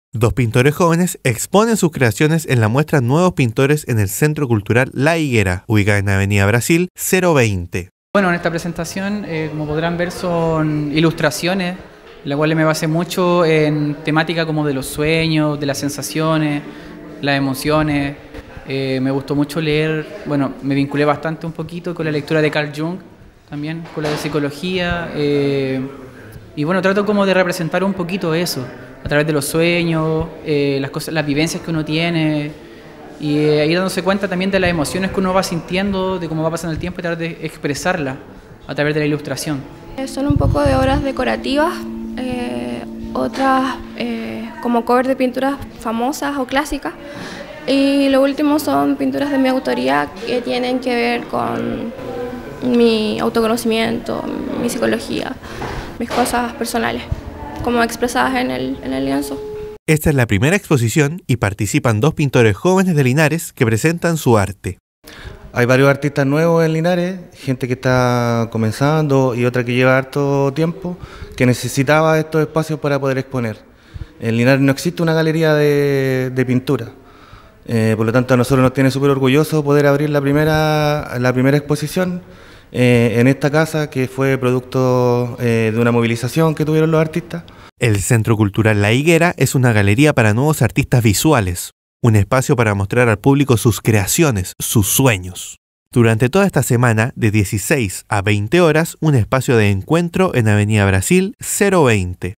Dos pintores jóvenes exponen sus creaciones en la muestra Nuevos Pintores en el Centro Cultural La Higuera, ubicada en Avenida Brasil 020. Bueno, en esta presentación, como podrán ver, son ilustraciones, la cual me basé mucho en temática como de los sueños, de las sensaciones, las emociones. Me gustó mucho leer, bueno, me vinculé bastante un poquito con la lectura de Carl Jung, también con la de psicología, y bueno, trato como de representar un poquito eso, a través de los sueños, las cosas, las vivencias que uno tiene, y ahí dándose cuenta también de las emociones que uno va sintiendo, de cómo va pasando el tiempo y tratar de expresarlas a través de la ilustración. Son un poco de obras decorativas, otras como covers de pinturas famosas o clásicas, y lo último son pinturas de mi autoría que tienen que ver con mi autoconocimiento, mi psicología, mis cosas personales, como expresadas en el lienzo. Esta es la primera exposición y participan dos pintores jóvenes de Linares que presentan su arte. Hay varios artistas nuevos en Linares, gente que está comenzando y otra que lleva harto tiempo, que necesitaba estos espacios para poder exponer. En Linares no existe una galería de pintura, por lo tanto a nosotros nos tiene súper orgulloso poder abrir la primera exposición en esta casa, que fue producto de una movilización que tuvieron los artistas. El Centro Cultural La Higuera es una galería para nuevos artistas visuales, un espacio para mostrar al público sus creaciones, sus sueños. Durante toda esta semana, de 16 a 20 horas, un espacio de encuentro en Avenida Brasil 020.